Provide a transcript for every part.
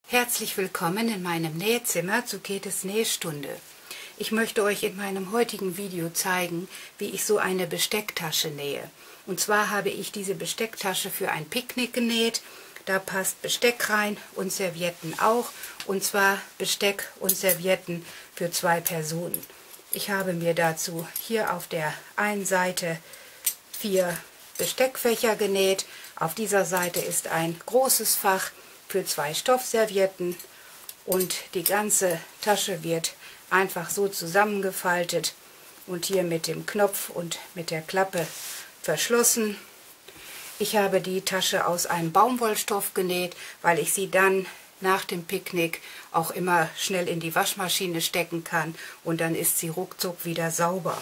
Herzlich willkommen in meinem Nähzimmer zu Käthes Nähstunde. Ich möchte euch in meinem heutigen Video zeigen, wie ich so eine Bestecktasche nähe. Und zwar habe ich diese Bestecktasche für ein Picknick genäht. Da passt Besteck rein und Servietten auch. Und zwar Besteck und Servietten für 2 Personen. Ich habe mir dazu hier auf der einen Seite 4 Besteckfächer genäht. Auf dieser Seite ist ein großes Fach für 2 Stoffservietten und die ganze Tasche wird einfach so zusammengefaltet und hier mit dem Knopf und mit der Klappe verschlossen. Ich habe die Tasche aus einem Baumwollstoff genäht, weil ich sie dann nach dem Picknick auch immer schnell in die Waschmaschine stecken kann und dann ist sie ruckzuck wieder sauber.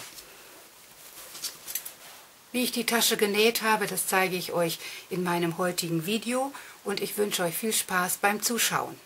Wie ich die Tasche genäht habe, das zeige ich euch in meinem heutigen Video und ich wünsche euch viel Spaß beim Zuschauen.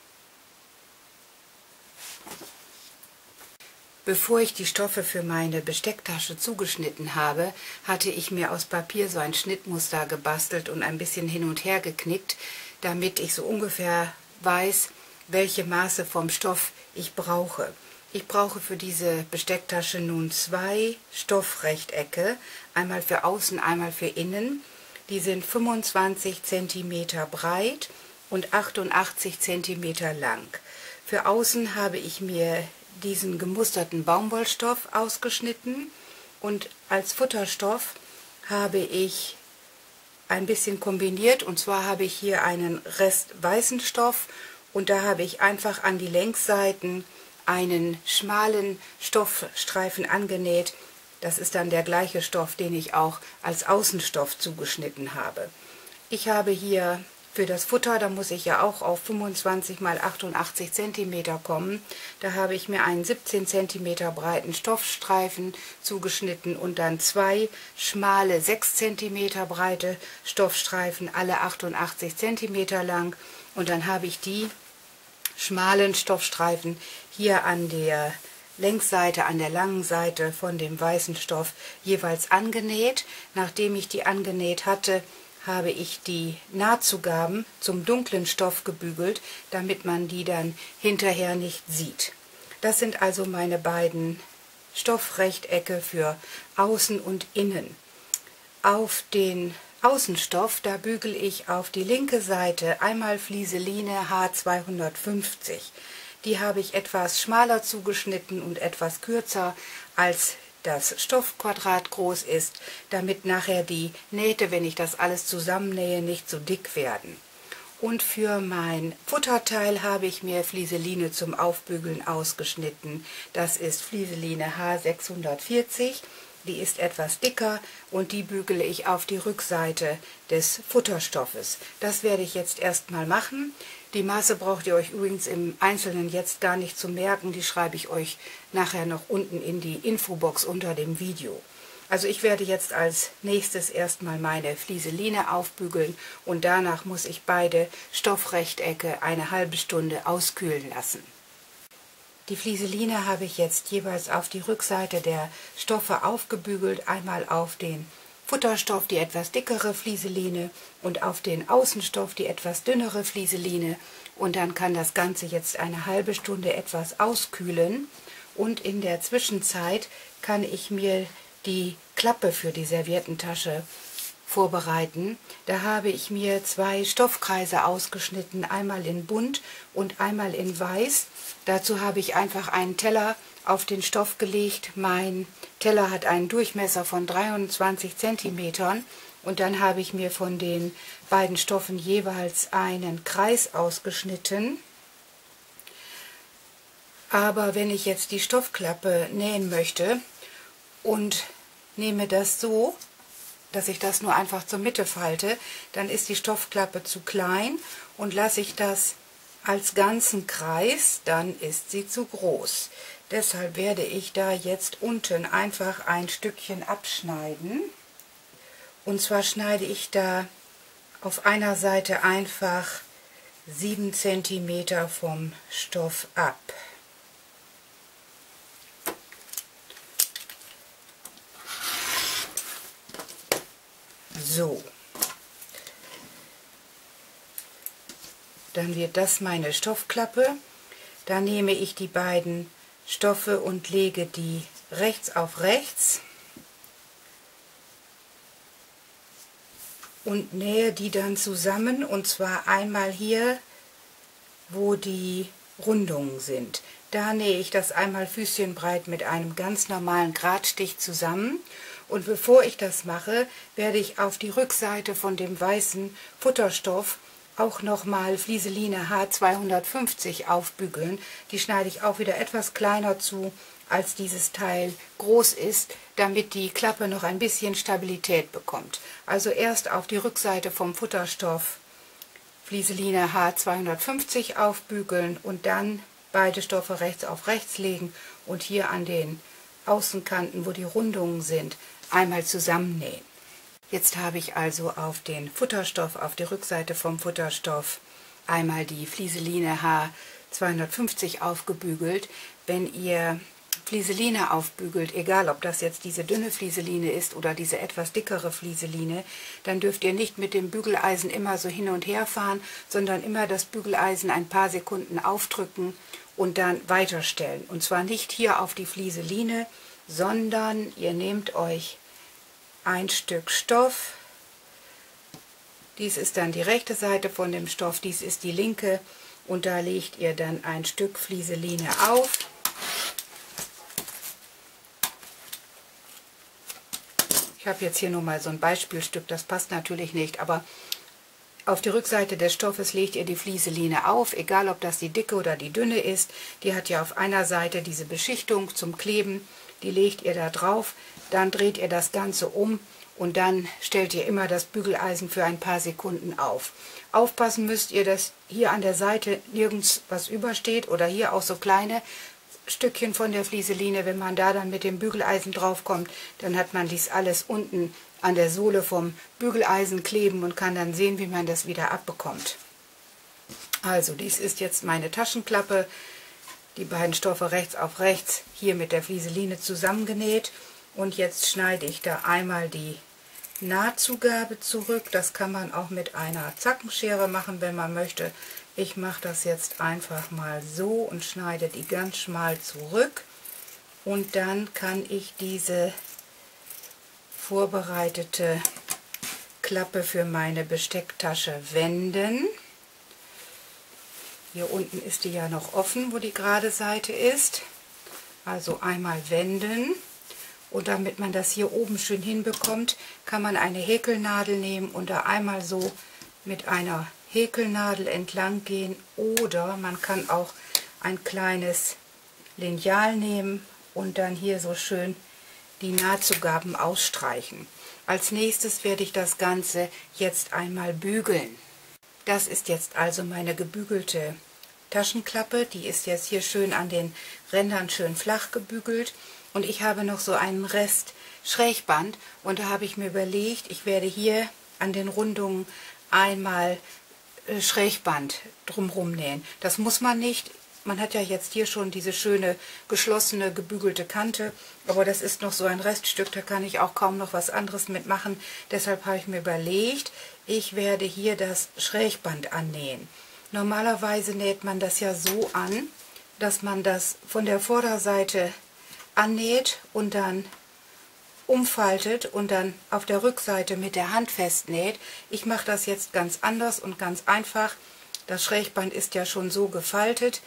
Bevor ich die Stoffe für meine Bestecktasche zugeschnitten habe, hatte ich mir aus Papier so ein Schnittmuster gebastelt und ein bisschen hin und her geknickt, damit ich so ungefähr weiß, welche Maße vom Stoff ich brauche. Ich brauche für diese Bestecktasche nun 2 Stoffrechtecke, einmal für außen, einmal für innen. Die sind 25 cm breit und 88 cm lang. Für außen habe ich mir diesen gemusterten Baumwollstoff ausgeschnitten und als Futterstoff habe ich ein bisschen kombiniert, und zwar habe ich hier einen Rest weißen Stoff und da habe ich einfach an die Längsseiten einen schmalen Stoffstreifen angenäht. Das ist dann der gleiche Stoff, den ich auch als Außenstoff zugeschnitten habe. Ich habe hier für das Futter, da muss ich ja auch auf 25 x 88 cm kommen, da habe ich mir einen 17 cm breiten Stoffstreifen zugeschnitten und dann 2 schmale 6 cm breite Stoffstreifen, alle 88 cm lang, und dann habe ich die schmalen Stoffstreifen hier an der Längsseite, an der langen Seite von dem weißen Stoff jeweils angenäht. Nachdem ich die angenäht hatte, habe ich die Nahtzugaben zum dunklen Stoff gebügelt, damit man die dann hinterher nicht sieht. Das sind also meine beiden Stoffrechtecke für außen und innen. Auf den Außenstoff, da bügele ich auf die linke Seite einmal Flieseline H250. Die habe ich etwas schmaler zugeschnitten und etwas kürzer, als das Stoffquadrat groß ist, damit nachher die Nähte, wenn ich das alles zusammennähe, nicht so dick werden. Und für mein Futterteil habe ich mir Flieseline zum Aufbügeln ausgeschnitten. Das ist Flieseline H640. Die ist etwas dicker und die bügele ich auf die Rückseite des Futterstoffes. Das werde ich jetzt erstmal machen. Die Maße braucht ihr euch übrigens im Einzelnen jetzt gar nicht zu merken. Die schreibe ich euch nachher noch unten in die Infobox unter dem Video. Also ich werde jetzt als nächstes erstmal meine Flieseline aufbügeln und danach muss ich beide Stoffrechtecke eine halbe Stunde auskühlen lassen. Die Flieseline habe ich jetzt jeweils auf die Rückseite der Stoffe aufgebügelt, einmal auf den Futterstoff die etwas dickere Flieseline und auf den Außenstoff die etwas dünnere Flieseline, und dann kann das Ganze jetzt eine halbe Stunde etwas auskühlen und in der Zwischenzeit kann ich mir die Klappe für die Serviettentasche vorbereiten. Da habe ich mir 2 Stoffkreise ausgeschnitten, einmal in bunt und einmal in weiß. Dazu habe ich einfach einen Teller auf den Stoff gelegt. Mein Teller hat einen Durchmesser von 23 cm und dann habe ich mir von den beiden Stoffen jeweils einen Kreis ausgeschnitten. Aber wenn ich jetzt die Stoffklappe nähen möchte und nehme das so, dass ich das nur einfach zur Mitte falte, dann ist die Stoffklappe zu klein, und lasse ich das als ganzen Kreis, dann ist sie zu groß. Deshalb werde ich da jetzt unten einfach ein Stückchen abschneiden. Und zwar schneide ich da auf einer Seite einfach 7 cm vom Stoff ab. So. Dann wird das meine Stoffklappe. Da nehme ich die beiden Stoffe und lege die rechts auf rechts und nähe die dann zusammen, und zwar einmal hier, wo die Rundungen sind. Da nähe ich das einmal füßchenbreit mit einem ganz normalen Gradstich zusammen. Und bevor ich das mache, werde ich auf die Rückseite von dem weißen Futterstoff auch nochmal Flieseline H250 aufbügeln. Die schneide ich auch wieder etwas kleiner zu, als dieses Teil groß ist, damit die Klappe noch ein bisschen Stabilität bekommt. Also erst auf die Rückseite vom Futterstoff Flieseline H250 aufbügeln und dann beide Stoffe rechts auf rechts legen und hier an den Außenkanten, wo die Rundungen sind, einmal zusammennähen. Jetzt habe ich also auf den Futterstoff, auf die Rückseite vom Futterstoff, einmal die Flieseline H250 aufgebügelt. Wenn ihr Flieseline aufbügelt, egal ob das jetzt diese dünne Flieseline ist oder diese etwas dickere Flieseline, dann dürft ihr nicht mit dem Bügeleisen immer so hin und her fahren, sondern immer das Bügeleisen ein paar Sekunden aufdrücken und dann weiterstellen. Und zwar nicht hier auf die Flieseline, sondern ihr nehmt euch ein Stück Stoff. Dies ist dann die rechte Seite von dem Stoff, dies ist die linke, und da legt ihr dann ein Stück Flieseline auf. Ich habe jetzt hier nur mal so ein Beispielstück, das passt natürlich nicht, aber auf die Rückseite des Stoffes legt ihr die Flieseline auf, egal ob das die dicke oder die dünne ist. Die hat ja auf einer Seite diese Beschichtung zum Kleben, die legt ihr da drauf, dann dreht ihr das Ganze um und dann stellt ihr immer das Bügeleisen für ein paar Sekunden auf. Aufpassen müsst ihr, dass hier an der Seite nirgends was übersteht oder hier auch so kleine Stückchen von der Flieseline. Wenn man da dann mit dem Bügeleisen drauf kommt, dann hat man dies alles unten an der Sohle vom Bügeleisen kleben und kann dann sehen, wie man das wieder abbekommt. Also dies ist jetzt meine Taschenklappe, die beiden Stoffe rechts auf rechts, hier mit der Flieseline zusammengenäht, und jetzt schneide ich da einmal die Nahtzugabe zurück. Das kann man auch mit einer Zackenschere machen, wenn man möchte. Ich mache das jetzt einfach mal so und schneide die ganz schmal zurück, und dann kann ich diese vorbereitete Klappe für meine Bestecktasche wenden. Hier unten ist die ja noch offen, wo die gerade Seite ist. Also einmal wenden, und damit man das hier oben schön hinbekommt, kann man eine Häkelnadel nehmen und da einmal so mit einer Häkelnadel entlang gehen, oder man kann auch ein kleines Lineal nehmen und dann hier so schön die Nahtzugaben ausstreichen. Als nächstes werde ich das Ganze jetzt einmal bügeln. Das ist jetzt also meine gebügelte Taschenklappe. Die ist jetzt hier schön an den Rändern schön flach gebügelt, und ich habe noch so einen Rest Schrägband, und da habe ich mir überlegt, ich werde hier an den Rundungen einmal Schrägband drumherum nähen. Das muss man nicht. Man hat ja jetzt hier schon diese schöne geschlossene gebügelte Kante, aber das ist noch so ein Reststück, da kann ich auch kaum noch was anderes mitmachen. Deshalb habe ich mir überlegt, ich werde hier das Schrägband annähen. Normalerweise näht man das ja so an, dass man das von der Vorderseite annäht und dann umfaltet und dann auf der Rückseite mit der Hand festnäht. Ich mache das jetzt ganz anders und ganz einfach. Das Schrägband ist ja schon so gefaltet.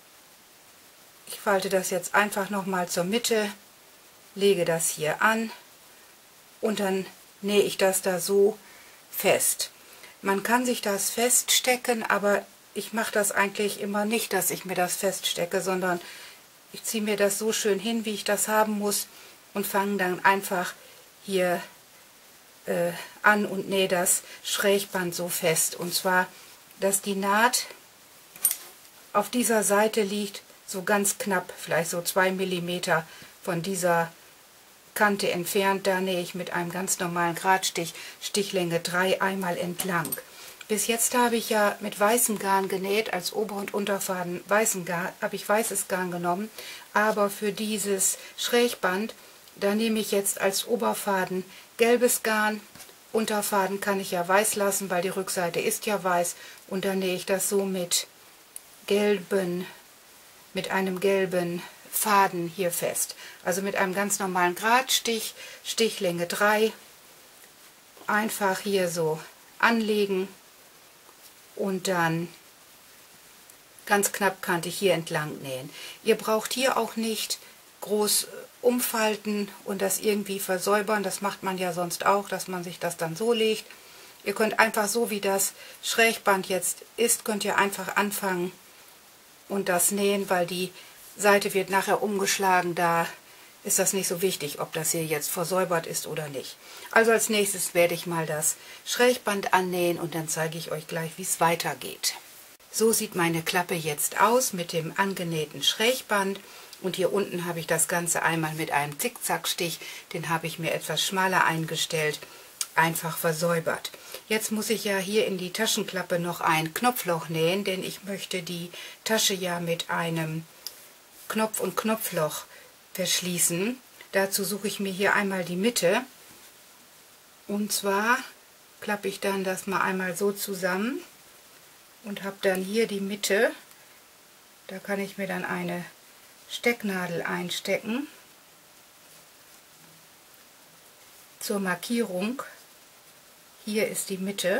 Ich falte das jetzt einfach nochmal zur Mitte, lege das hier an und dann nähe ich das da so fest. Man kann sich das feststecken, aber ich mache das eigentlich immer nicht, dass ich mir das feststecke, sondern ich ziehe mir das so schön hin, wie ich das haben muss, und fange dann einfach hier an und nähe das Schrägband so fest. Und zwar, dass die Naht auf dieser Seite liegt, so ganz knapp, vielleicht so 2 mm von dieser Kante entfernt. Da nähe ich mit einem ganz normalen Gradstich, Stichlänge 3, einmal entlang. Bis jetzt habe ich ja mit weißem Garn genäht, als Ober- und Unterfaden habe ich weißes Garn genommen, aber für dieses Schrägband, da nehme ich jetzt als Oberfaden gelbes Garn Unterfaden kann ich ja weiß lassen, weil die Rückseite ist ja weiß. Und dann nähe ich das so mit einem gelben Faden hier fest. Also mit einem ganz normalen Gradstich, Stichlänge 3, einfach hier so anlegen und dann ganz knappkantig hier entlang nähen. Ihr braucht hier auch nicht groß umfalten und das irgendwie versäubern. Das macht man ja sonst auch, dass man sich das dann so legt. Ihr könnt einfach so, wie das Schrägband jetzt ist, könnt ihr einfach anfangen und das nähen, weil die Seite wird nachher umgeschlagen. Da ist das nicht so wichtig, ob das hier jetzt versäubert ist oder nicht. Also als nächstes werde ich mal das Schrägband annähen und dann zeige ich euch gleich, wie es weitergeht. So sieht meine Klappe jetzt aus mit dem angenähten Schrägband. Und hier unten habe ich das Ganze einmal mit einem Zickzackstich, den habe ich mir etwas schmaler eingestellt, einfach versäubert. Jetzt muss ich ja hier in die Taschenklappe noch ein Knopfloch nähen, denn ich möchte die Tasche ja mit einem Knopf und Knopfloch verschließen. Dazu suche ich mir hier einmal die Mitte. Und zwar klappe ich dann das mal einmal so zusammen und habe dann hier die Mitte. Da kann ich mir dann eine Stecknadel einstecken zur Markierung. Hier ist die Mitte.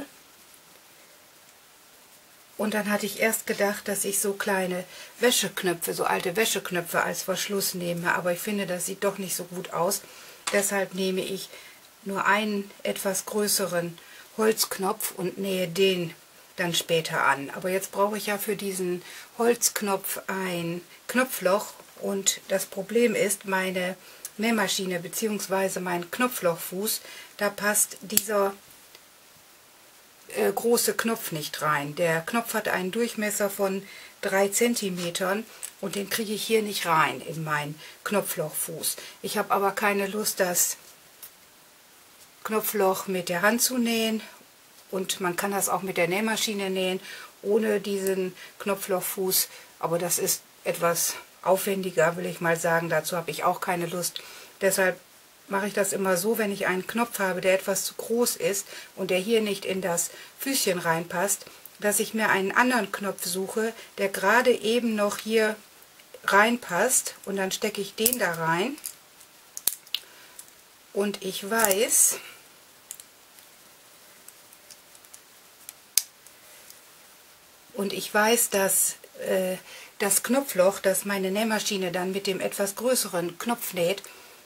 Und dann hatte ich erst gedacht, dass ich so kleine Wäscheknöpfe, so alte Wäscheknöpfe als Verschluss nehme, aber ich finde, das sieht doch nicht so gut aus. Deshalb nehme ich nur einen etwas größeren Holzknopf und nähe den dann später an. Aber jetzt brauche ich ja für diesen Holzknopf ein Knopfloch und das Problem ist, meine Nähmaschine bzw. mein Knopflochfuß, da passt dieser große Knopf nicht rein. Der Knopf hat einen Durchmesser von 3 cm und den kriege ich hier nicht rein in meinen Knopflochfuß. Ich habe aber keine Lust, das Knopfloch mit der Hand zu nähen. Und man kann das auch mit der Nähmaschine nähen, ohne diesen Knopflochfuß. Aber das ist etwas aufwendiger, will ich mal sagen. Dazu habe ich auch keine Lust. Deshalb mache ich das immer so, wenn ich einen Knopf habe, der etwas zu groß ist und der hier nicht in das Füßchen reinpasst, dass ich mir einen anderen Knopf suche, der gerade eben noch hier reinpasst. Und dann stecke ich den da rein. Und ich weiß, dass das Knopfloch, das meine Nähmaschine dann mit dem etwas größeren Knopf näht,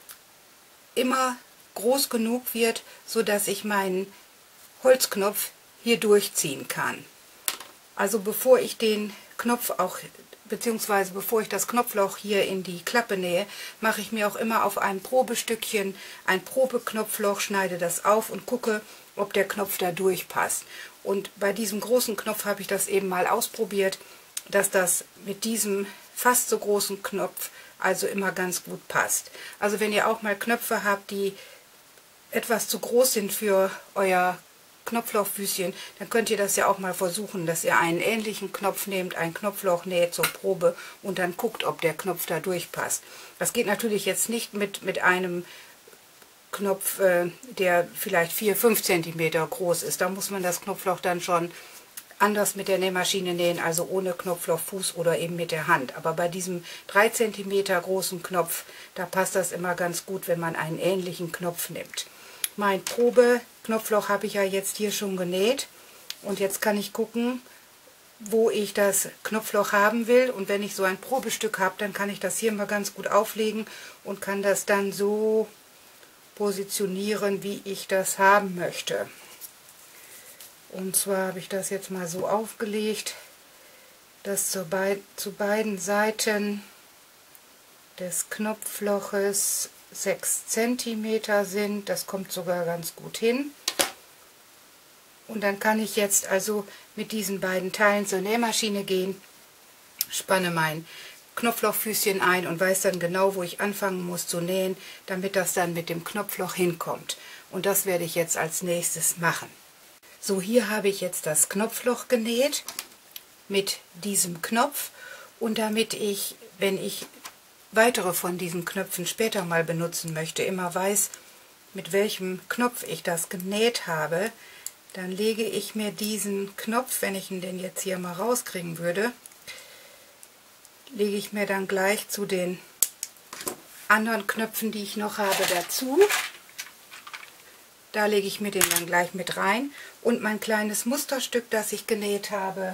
immer groß genug wird, so dass ich meinen Holzknopf hier durchziehen kann. Also bevor ich den Knopf auch, beziehungsweise bevor ich das Knopfloch hier in die Klappe nähe, mache ich mir auch immer auf einem Probestückchen ein Probeknopfloch, schneide das auf und gucke, ob der Knopf da durchpasst. Und bei diesem großen Knopf habe ich das eben mal ausprobiert, dass das mit diesem fast so großen Knopf also immer ganz gut passt. Also wenn ihr auch mal Knöpfe habt, die etwas zu groß sind für euer Knopflochfüßchen, dann könnt ihr das ja auch mal versuchen, dass ihr einen ähnlichen Knopf nehmt, ein Knopfloch näht zur Probe und dann guckt, ob der Knopf da durchpasst. Das geht natürlich jetzt nicht mit einem Knopf, der vielleicht 4-5 cm groß ist. Da muss man das Knopfloch dann schon anders mit der Nähmaschine nähen, also ohne Knopflochfuß oder eben mit der Hand. Aber bei diesem 3 cm großen Knopf, da passt das immer ganz gut, wenn man einen ähnlichen Knopf nimmt. Mein Probe-Knopfloch habe ich ja jetzt hier schon genäht und jetzt kann ich gucken, wo ich das Knopfloch haben will. Und wenn ich so ein Probestück habe, dann kann ich das hier mal ganz gut auflegen und kann das dann so positionieren, wie ich das haben möchte. Und zwar habe ich das jetzt mal so aufgelegt, dass zu beiden Seiten des Knopfloches 6 cm sind. Das kommt sogar ganz gut hin. Und dann kann ich jetzt also mit diesen beiden Teilen zur Nähmaschine gehen, spanne mein Knopflochfüßchen ein und weiß dann genau, wo ich anfangen muss zu nähen, damit das dann mit dem Knopfloch hinkommt. Und das werde ich jetzt als nächstes machen. So, hier habe ich jetzt das Knopfloch genäht mit diesem Knopf und damit ich, wenn ich weitere von diesen Knöpfen später mal benutzen möchte, immer weiß, mit welchem Knopf ich das genäht habe, dann lege ich mir diesen Knopf, wenn ich ihn denn jetzt hier mal rauskriegen würde, lege ich mir dann gleich zu den anderen Knöpfen, die ich noch habe, dazu. Da lege ich mir den dann gleich mit rein. Und mein kleines Musterstück, das ich genäht habe,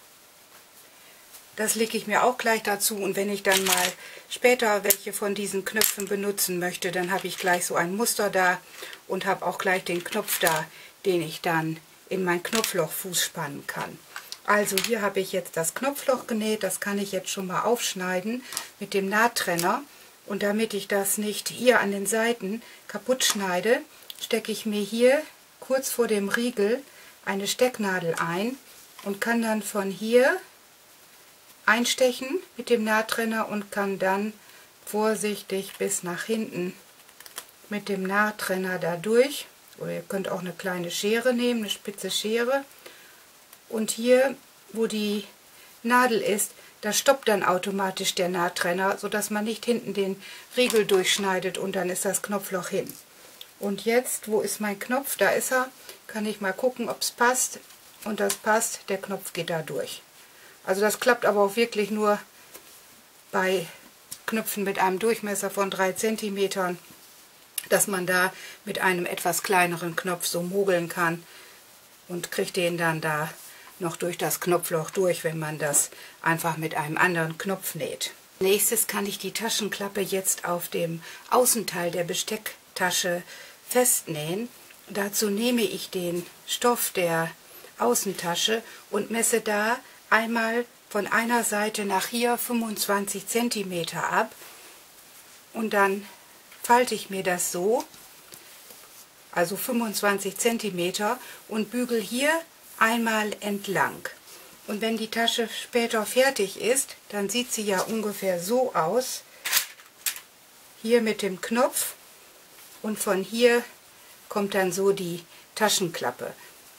das lege ich mir auch gleich dazu. Und wenn ich dann mal später welche von diesen Knöpfen benutzen möchte, dann habe ich gleich so ein Muster da und habe auch gleich den Knopf da, den ich dann in mein Knopflochfuß spannen kann. Also hier habe ich jetzt das Knopfloch genäht, das kann ich jetzt schon mal aufschneiden mit dem Nahttrenner. Und damit ich das nicht hier an den Seiten kaputt schneide, stecke ich mir hier kurz vor dem Riegel eine Stecknadel ein und kann dann von hier einstechen mit dem Nahttrenner und kann dann vorsichtig bis nach hinten mit dem Nahttrenner da durch. Oder ihr könnt auch eine kleine Schere nehmen, eine spitze Schere. Und hier, wo die Nadel ist, da stoppt dann automatisch der Nahttrenner, sodass man nicht hinten den Riegel durchschneidet und dann ist das Knopfloch hin. Und jetzt, wo ist mein Knopf? Da ist er. Kann ich mal gucken, ob es passt. Und das passt, der Knopf geht da durch. Also das klappt aber auch wirklich nur bei Knöpfen mit einem Durchmesser von 3 cm, dass man da mit einem etwas kleineren Knopf so mogeln kann und kriegt den dann da noch durch das Knopfloch durch, wenn man das einfach mit einem anderen Knopf näht. Nächstes kann ich die Taschenklappe jetzt auf dem Außenteil der Bestecktasche festnähen. Dazu nehme ich den Stoff der Außentasche und messe da einmal von einer Seite nach hier 25 cm ab und dann falte ich mir das so, also 25 cm, und bügel hier einmal entlang. Und wenn die Tasche später fertig ist, dann sieht sie ja ungefähr so aus, hier mit dem Knopf, und von hier kommt dann so die Taschenklappe.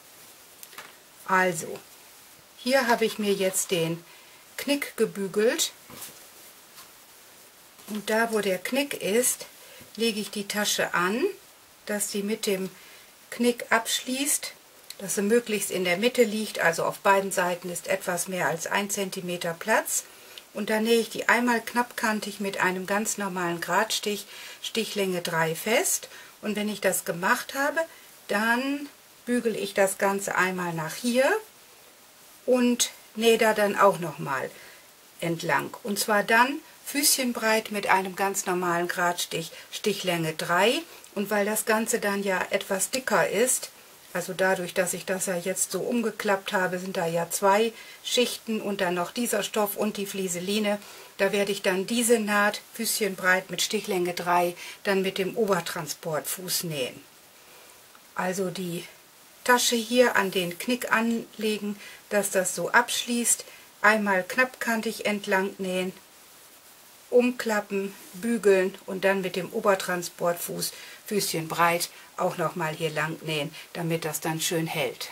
Also, hier habe ich mir jetzt den Knick gebügelt und da, wo der Knick ist, lege ich die Tasche an, dass sie mit dem Knick abschließt, dass sie möglichst in der Mitte liegt, also auf beiden Seiten ist etwas mehr als 1 cm Platz. Und dann nähe ich die einmal knappkantig mit einem ganz normalen Gradstich, Stichlänge 3 fest. Und wenn ich das gemacht habe, dann bügele ich das Ganze einmal nach hier und nähe da dann auch nochmal entlang. Und zwar dann füßchenbreit mit einem ganz normalen Gradstich, Stichlänge 3. Und weil das Ganze dann ja etwas dicker ist, also dadurch, dass ich das ja jetzt so umgeklappt habe, sind da ja 2 Schichten und dann noch dieser Stoff und die Flieseline. Da werde ich dann diese Naht füßchenbreit mit Stichlänge 3 dann mit dem Obertransportfuß nähen. Also die Tasche hier an den Knick anlegen, dass das so abschließt, einmal knappkantig entlang nähen, umklappen, bügeln und dann mit dem Obertransportfuß füßchenbreit auch nochmal hier lang nähen, damit das dann schön hält.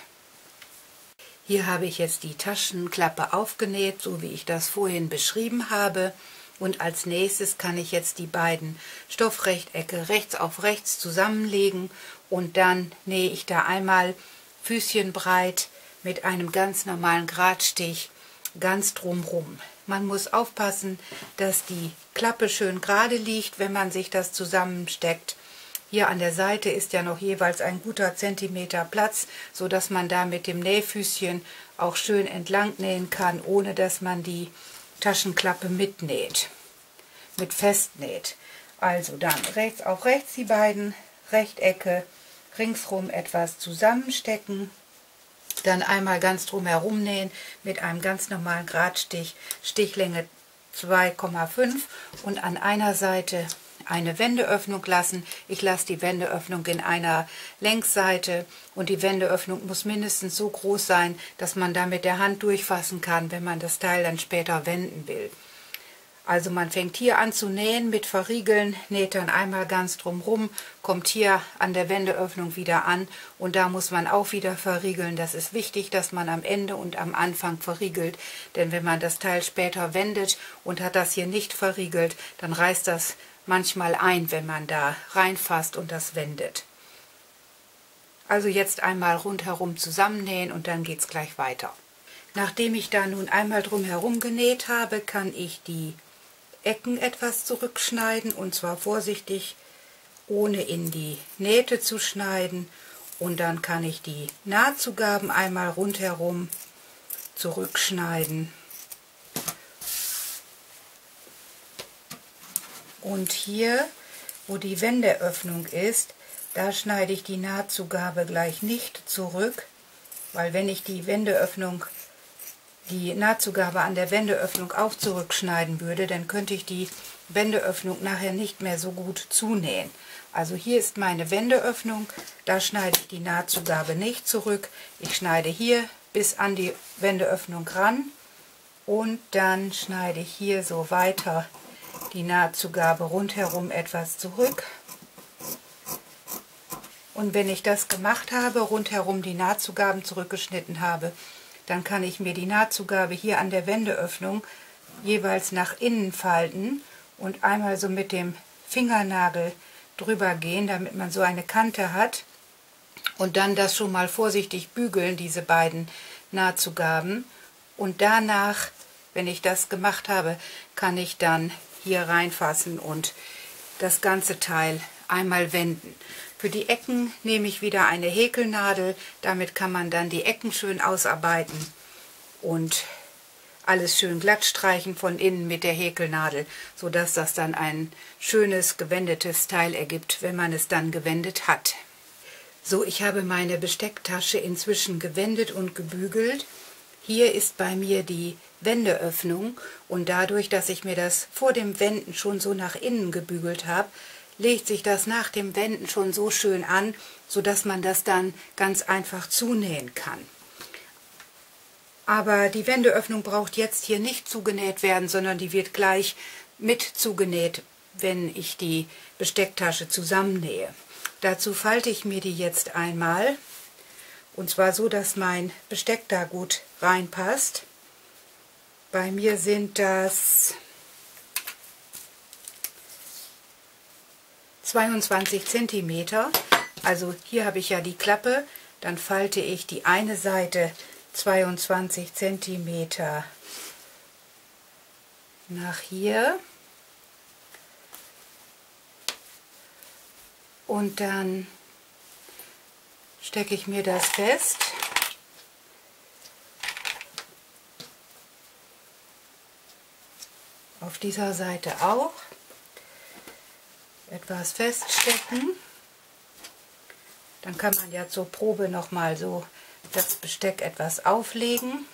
Hier habe ich jetzt die Taschenklappe aufgenäht, so wie ich das vorhin beschrieben habe. Und als nächstes kann ich jetzt die beiden Stoffrechtecke rechts auf rechts zusammenlegen und dann nähe ich da einmal füßchenbreit mit einem ganz normalen Gradstich ganz drumrum. Man muss aufpassen, dass die Klappe schön gerade liegt, wenn man sich das zusammensteckt. Hier an der Seite ist ja noch jeweils ein guter Zentimeter Platz, so dass man da mit dem Nähfüßchen auch schön entlang nähen kann, ohne dass man die Taschenklappe mitnäht, mit festnäht. Also dann rechts auf rechts die beiden Rechtecke ringsrum etwas zusammenstecken, dann einmal ganz drum herum nähen mit einem ganz normalen Gradstich, Stichlänge 2,5 und an einer Seite eine Wendeöffnung lassen. Ich lasse die Wendeöffnung in einer Längsseite und die Wendeöffnung muss mindestens so groß sein, dass man da mit der Hand durchfassen kann, wenn man das Teil dann später wenden will. Also man fängt hier an zu nähen mit Verriegeln, näht dann einmal ganz drumherum, kommt hier an der Wendeöffnung wieder an und da muss man auch wieder verriegeln. Das ist wichtig, dass man am Ende und am Anfang verriegelt, denn wenn man das Teil später wendet und hat das hier nicht verriegelt, dann reißt das manchmal ein, wenn man da reinfasst und das wendet. Also jetzt einmal rundherum zusammennähen und dann geht es gleich weiter. Nachdem ich da nun einmal drumherum genäht habe, kann ich die Ecken etwas zurückschneiden, und zwar vorsichtig, ohne in die Nähte zu schneiden, und dann kann ich die Nahtzugaben einmal rundherum zurückschneiden. Und hier, wo die Wendeöffnung ist, da schneide ich die Nahtzugabe gleich nicht zurück, weil wenn ich die Nahtzugabe an der Wendeöffnung auch zurückschneiden würde, dann könnte ich die Wendeöffnung nachher nicht mehr so gut zunähen. Also hier ist meine Wendeöffnung, da schneide ich die Nahtzugabe nicht zurück. Ich schneide hier bis an die Wendeöffnung ran und dann schneide ich hier so weiter die Nahtzugabe rundherum etwas zurück. Und wenn ich das gemacht habe, rundherum die Nahtzugaben zurückgeschnitten habe, dann kann ich mir die Nahtzugabe hier an der Wendeöffnung jeweils nach innen falten und einmal so mit dem Fingernagel drüber gehen, damit man so eine Kante hat, und dann das schon mal vorsichtig bügeln, diese beiden Nahtzugaben, und danach, wenn ich das gemacht habe, kann ich dann hier reinfassen und das ganze Teil einmal wenden. Für die Ecken nehme ich wieder eine Häkelnadel, damit kann man dann die Ecken schön ausarbeiten und alles schön glatt streichen von innen mit der Häkelnadel, sodass das dann ein schönes gewendetes Teil ergibt, wenn man es dann gewendet hat. So, ich habe meine Bestecktasche inzwischen gewendet und gebügelt. Hier ist bei mir die Wendeöffnung, und dadurch, dass ich mir das vor dem Wenden schon so nach innen gebügelt habe, legt sich das nach dem Wenden schon so schön an, sodass man das dann ganz einfach zunähen kann. Aber die Wendeöffnung braucht jetzt hier nicht zugenäht werden, sondern die wird gleich mit zugenäht, wenn ich die Bestecktasche zusammennähe. Dazu falte ich mir die jetzt einmal, und zwar so, dass mein Besteck da gut reinpasst. Bei mir sind das 22 cm. Also hier habe ich ja die Klappe, dann falte ich die eine Seite 22 cm nach hier und dann stecke ich mir das fest. Auf dieser Seite auch etwas feststecken. Dann kann man ja zur Probe nochmal so das Besteck etwas auflegen.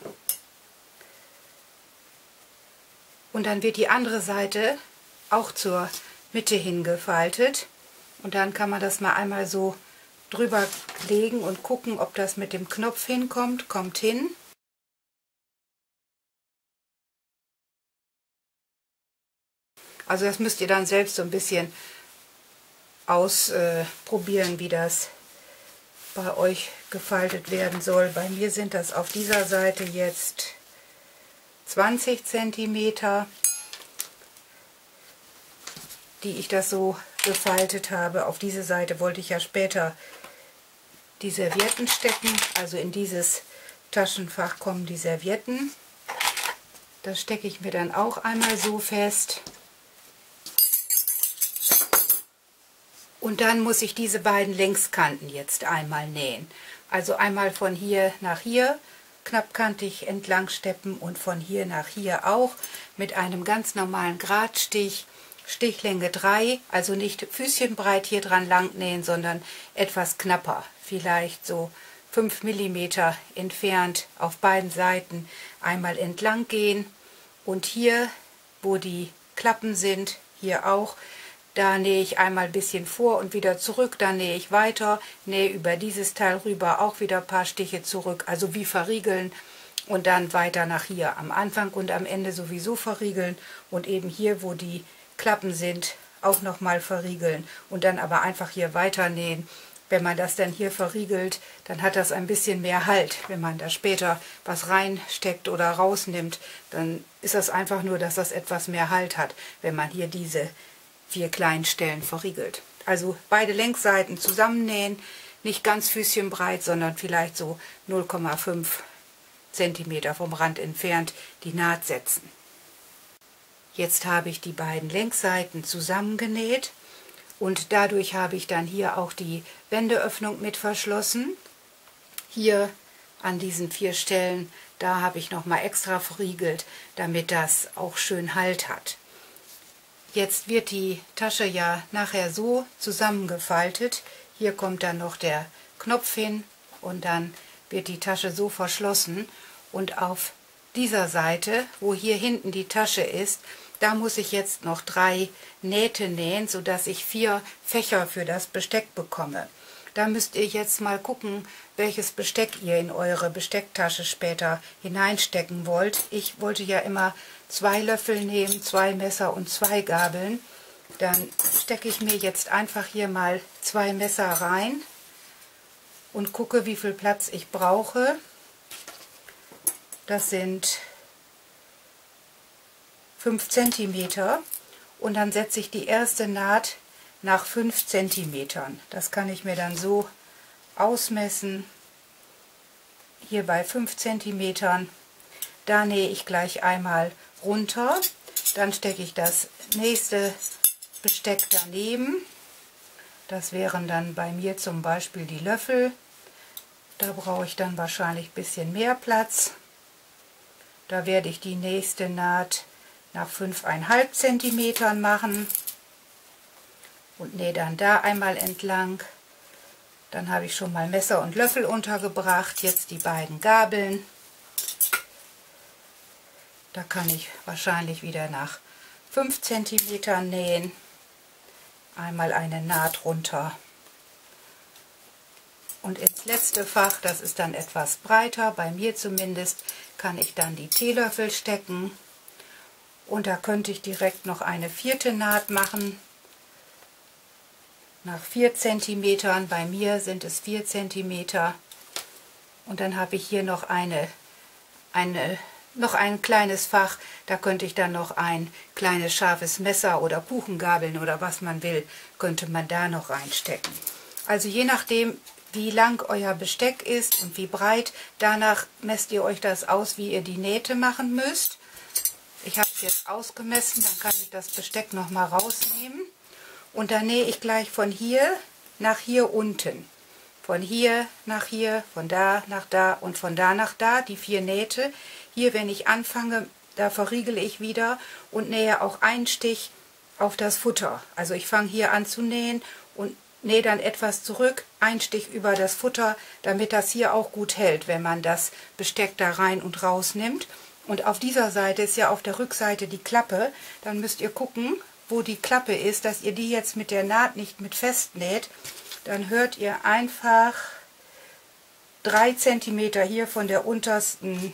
Und dann wird die andere Seite auch zur Mitte hingefaltet. Und dann kann man das mal einmal so drüber legen und gucken, ob das mit dem Knopf hinkommt. Kommt hin. Also das müsst ihr dann selbst so ein bisschen ausprobieren, wie das bei euch gefaltet werden soll. Bei mir sind das auf dieser Seite jetzt 20 cm, die ich das so gefaltet habe. Auf diese Seite wollte ich ja später die Servietten stecken, also in dieses Taschenfach kommen die Servietten. Das stecke ich mir dann auch einmal so fest. Und dann muss ich diese beiden Längskanten jetzt einmal nähen. Also einmal von hier nach hier knappkantig entlang steppen und von hier nach hier auch mit einem ganz normalen Gradstich, Stichlänge 3, also nicht füßchenbreit hier dran lang nähen, sondern etwas knapper, vielleicht so 5 mm entfernt auf beiden Seiten einmal entlang gehen. Und hier, wo die Klappen sind, hier auch, da nähe ich einmal ein bisschen vor und wieder zurück, dann nähe ich weiter, nähe über dieses Teil rüber auch wieder ein paar Stiche zurück, also wie verriegeln, und dann weiter nach hier. Am Anfang und am Ende sowieso verriegeln und eben hier, wo die Klappen sind, auch nochmal verriegeln und dann aber einfach hier weiter nähen. Wenn man das dann hier verriegelt, dann hat das ein bisschen mehr Halt. Wenn man da später was reinsteckt oder rausnimmt, dann ist das einfach nur, dass das etwas mehr Halt hat, wenn man hier diese 4 kleinen Stellen verriegelt. Also beide Längsseiten zusammennähen, nicht ganz füßchenbreit, sondern vielleicht so 0,5 cm vom Rand entfernt die Naht setzen. Jetzt habe ich die beiden Längsseiten zusammengenäht und dadurch habe ich dann hier auch die Wendeöffnung mit verschlossen. Hier an diesen 4 Stellen, da habe ich nochmal extra verriegelt, damit das auch schön Halt hat. Jetzt wird die Tasche ja nachher so zusammengefaltet. Hier kommt dann noch der Knopf hin und dann wird die Tasche so verschlossen. Und auf dieser Seite, wo hier hinten die Tasche ist, da muss ich jetzt noch 3 Nähte nähen, sodass ich 4 Fächer für das Besteck bekomme. Da müsst ihr jetzt mal gucken, welches Besteck ihr in eure Bestecktasche später hineinstecken wollt. Ich wollte ja immer 2 Löffel nehmen, 2 Messer und 2 Gabeln. Dann stecke ich mir jetzt einfach hier mal 2 Messer rein und gucke, wie viel Platz ich brauche. Das sind 5 cm und dann setze ich die erste Naht nach 5 cm. Das kann ich mir dann so ausmessen. Hier bei 5 cm. Da nähe ich gleich einmal runter. Dann stecke ich das nächste Besteck daneben. Das wären dann bei mir zum Beispiel die Löffel. Da brauche ich dann wahrscheinlich ein bisschen mehr Platz. Da werde ich die nächste Naht nach 5,5 cm machen und nähe dann da einmal entlang. Dann habe ich schon mal Messer und Löffel untergebracht. Jetzt die beiden Gabeln. Da kann ich wahrscheinlich wieder nach 5 cm nähen. Einmal eine Naht runter. Und ins letzte Fach, das ist dann etwas breiter, bei mir zumindest, kann ich dann die Teelöffel stecken. Und da könnte ich direkt noch eine 4. Naht machen. Nach 4 cm, bei mir sind es 4 cm. Und dann habe ich hier noch noch ein kleines Fach, da könnte ich dann noch ein kleines scharfes Messer oder Kuchengabeln oder was man will, könnte man da noch reinstecken. Also je nachdem, wie lang euer Besteck ist und wie breit, danach messt ihr euch das aus, wie ihr die Nähte machen müsst. Ich habe es jetzt ausgemessen, dann kann ich das Besteck noch mal rausnehmen. Und dann nähe ich gleich von hier nach hier unten. Von hier nach hier, von da nach da und von da nach da, die 4 Nähte. Hier, wenn ich anfange, da verriegele ich wieder und nähe auch einen Stich auf das Futter. Also ich fange hier an zu nähen und nähe dann etwas zurück, einen Stich über das Futter, damit das hier auch gut hält, wenn man das Besteck da rein und raus nimmt. Und auf dieser Seite ist ja auf der Rückseite die Klappe. Dann müsst ihr gucken, wo die Klappe ist, dass ihr die jetzt mit der Naht nicht mit festnäht. Dann hört ihr einfach 3 cm hier von der untersten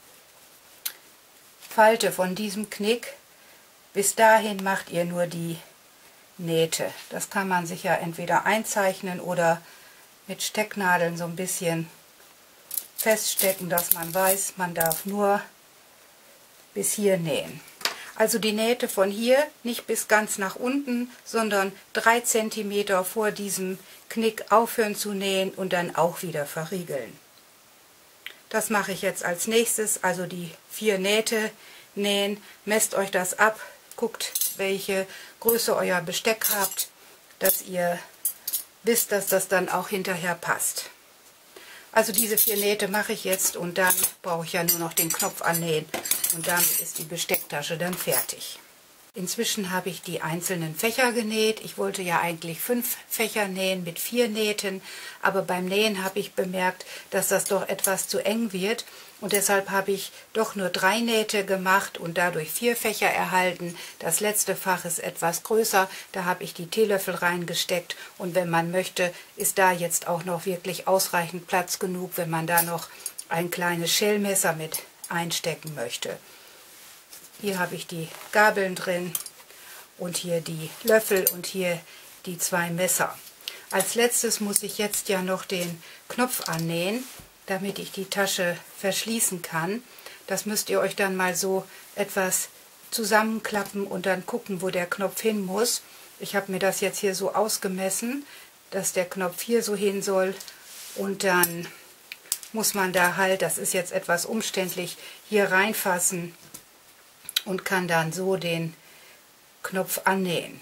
Falte von diesem Knick. Bis dahin macht ihr nur die Nähte. Das kann man sich ja entweder einzeichnen oder mit Stecknadeln so ein bisschen feststecken, dass man weiß, man darf nur bis hier nähen. Also die Nähte von hier nicht bis ganz nach unten, sondern 3 cm vor diesem Knick aufhören zu nähen und dann auch wieder verriegeln. Das mache ich jetzt als nächstes, also die 4 Nähte nähen. Messt euch das ab, guckt, welche Größe euer Besteck habt, dass ihr wisst, dass das dann auch hinterher passt. Also diese 4 Nähte mache ich jetzt und dann brauche ich ja nur noch den Knopf annähen und damit ist die Bestecktasche dann fertig. Inzwischen habe ich die einzelnen Fächer genäht. Ich wollte ja eigentlich 5 Fächer nähen mit 4 Nähten, aber beim Nähen habe ich bemerkt, dass das doch etwas zu eng wird und deshalb habe ich doch nur 3 Nähte gemacht und dadurch 4 Fächer erhalten. Das letzte Fach ist etwas größer, da habe ich die Teelöffel reingesteckt und wenn man möchte, ist da jetzt auch noch wirklich ausreichend Platz genug, wenn man da noch ein kleines Schellmesser mit einstecken möchte. Hier habe ich die Gabeln drin und hier die Löffel und hier die 2 Messer. Als letztes muss ich jetzt ja noch den Knopf annähen, damit ich die Tasche verschließen kann. Das müsst ihr euch dann mal so etwas zusammenklappen und dann gucken, wo der Knopf hin muss. Ich habe mir das jetzt hier so ausgemessen, dass der Knopf hier so hin soll, und dann muss man da halt, das ist jetzt etwas umständlich, hier reinfassen und kann dann so den Knopf annähen.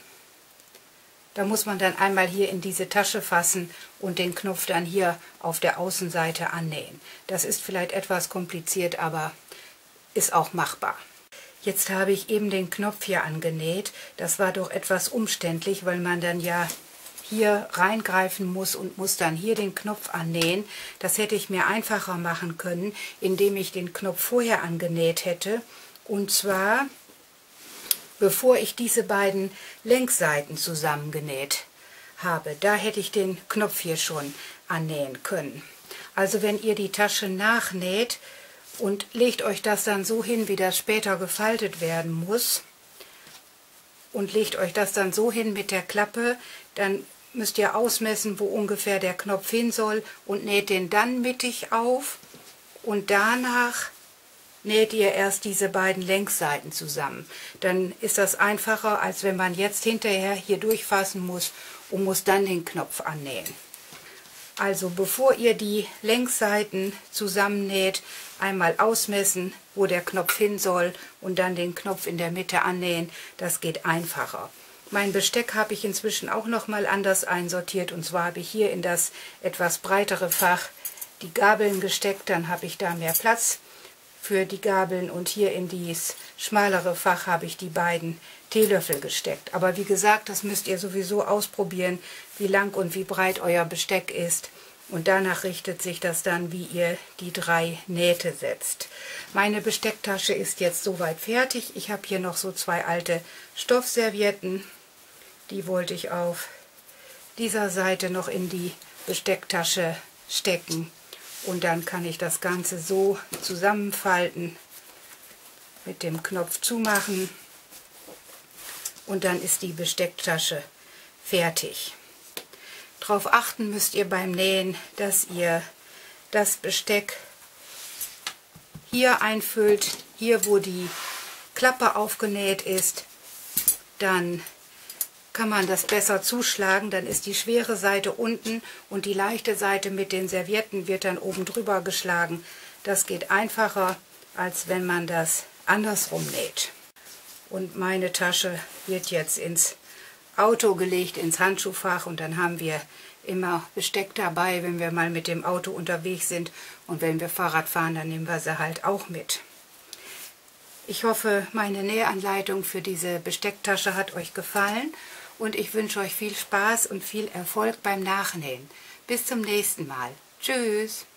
Da muss man dann einmal hier in diese Tasche fassen und den Knopf dann hier auf der Außenseite annähen. Das ist vielleicht etwas kompliziert, aber ist auch machbar. Jetzt habe ich eben den Knopf hier angenäht. Das war doch etwas umständlich, weil man dann ja hier reingreifen muss und muss dann hier den Knopf annähen. Das hätte ich mir einfacher machen können, indem ich den Knopf vorher angenäht hätte. Und zwar, bevor ich diese beiden Längsseiten zusammengenäht habe. Da hätte ich den Knopf hier schon annähen können. Also wenn ihr die Tasche nachnäht und legt euch das dann so hin, wie das später gefaltet werden muss, und legt euch das dann so hin mit der Klappe, dann müsst ihr ausmessen, wo ungefähr der Knopf hin soll, und näht den dann mittig auf, und danach näht ihr erst diese beiden Längsseiten zusammen. Dann ist das einfacher, als wenn man jetzt hinterher hier durchfassen muss und muss dann den Knopf annähen. Also bevor ihr die Längsseiten zusammennäht, einmal ausmessen, wo der Knopf hin soll, und dann den Knopf in der Mitte annähen. Das geht einfacher. Mein Besteck habe ich inzwischen auch noch mal anders einsortiert, und zwar habe ich hier in das etwas breitere Fach die Gabeln gesteckt, dann habe ich da mehr Platz für die Gabeln, und hier in dieses schmalere Fach habe ich die beiden Teelöffel gesteckt. Aber wie gesagt, das müsst ihr sowieso ausprobieren, wie lang und wie breit euer Besteck ist. Und danach richtet sich das dann, wie ihr die 3 Nähte setzt. Meine Bestecktasche ist jetzt soweit fertig. Ich habe hier noch so 2 alte Stoffservietten. Die wollte ich auf dieser Seite noch in die Bestecktasche stecken. Und dann kann ich das Ganze so zusammenfalten, mit dem Knopf zumachen, und dann ist die Bestecktasche fertig. Darauf achten müsst ihr beim Nähen, dass ihr das Besteck hier einfüllt, hier wo die Klappe aufgenäht ist. Dann kann man das besser zuschlagen, dann ist die schwere Seite unten und die leichte Seite mit den Servietten wird dann oben drüber geschlagen. Das geht einfacher, als wenn man das andersrum näht. Und meine Tasche wird jetzt ins Auto gelegt, ins Handschuhfach, und dann haben wir immer Besteck dabei, wenn wir mal mit dem Auto unterwegs sind, und wenn wir Fahrrad fahren, dann nehmen wir sie halt auch mit. Ich hoffe, meine Nähanleitung für diese Bestecktasche hat euch gefallen, und ich wünsche euch viel Spaß und viel Erfolg beim Nachnähen. Bis zum nächsten Mal. Tschüss!